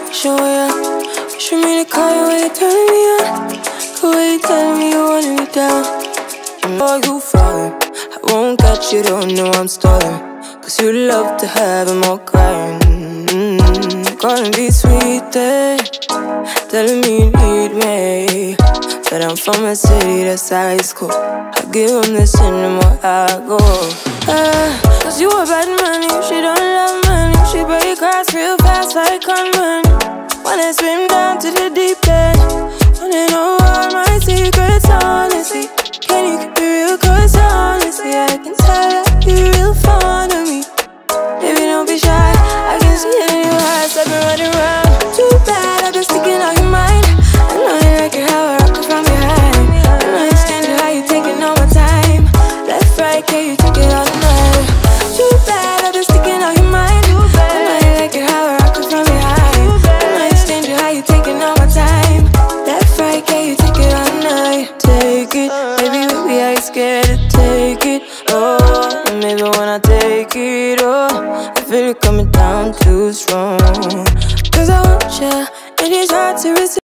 show ya. You should me to call you when you turn me on. The way you telling me you want me down. Oh, you falling, I won't catch you, don't know I'm stalling. Cause you love to have them all crying. Calling me sweet, telling me you need me. But I'm from a city that's high school. I give them this anymore, I go. Cause you a bad man, she don't love money. She break hearts real fast like gunman. Wanna swim down to the deep end. Wanna know all my secrets, honestly. Can you keep it real? Cause honestly, I can tell that you're real fond of me. Baby, don't be shy, I can see it in your eyes. I've been running around. Too bad, I've been sticking out your mind. I know you like it how I rock it from behind. I know you stand it how you taking all my time. Left, right, can you take it all night? Too bad, I've been sticking out your mind. I know you like it how I rock it from behind. I know you stand it how you taking all my time. Left, right, can you take it all night? Take it, baby, baby, I ain't scared to take it. Oh, and maybe when I take it, oh, I feel it coming down too strong. Cause I want ya, and it's hard to resist.